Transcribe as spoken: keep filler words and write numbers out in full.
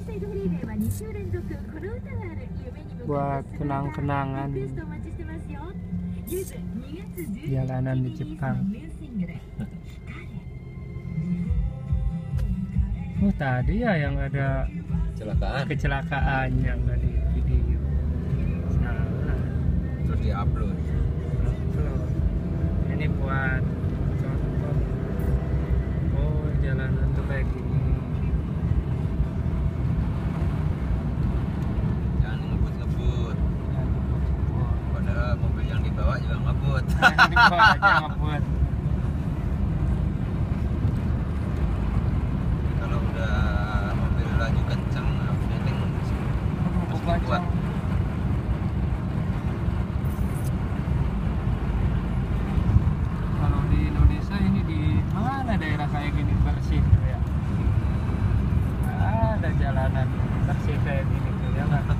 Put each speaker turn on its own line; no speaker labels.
buat kenang-kenangan jalanan di Jepang. Oh tadi ya yang ada
Kecelakaan.
kecelakaan yang tadi video. Salah.
Terus di-upload.
Upload. Ini buat contoh. Oh jalanan tuh kayak gini.
Jangan ngebut-ngebut. Padahal mobil yang dibawa juga ngebut.
Nah, ini gua aja ngebuat.
Kalau udah mobil laju kenceng, updating mesti kuat.
Kalau di Indonesia ini di mana daerah kayak gini bersih tuh ya? Ada jalanan bersih kayak gini tuh ya kan?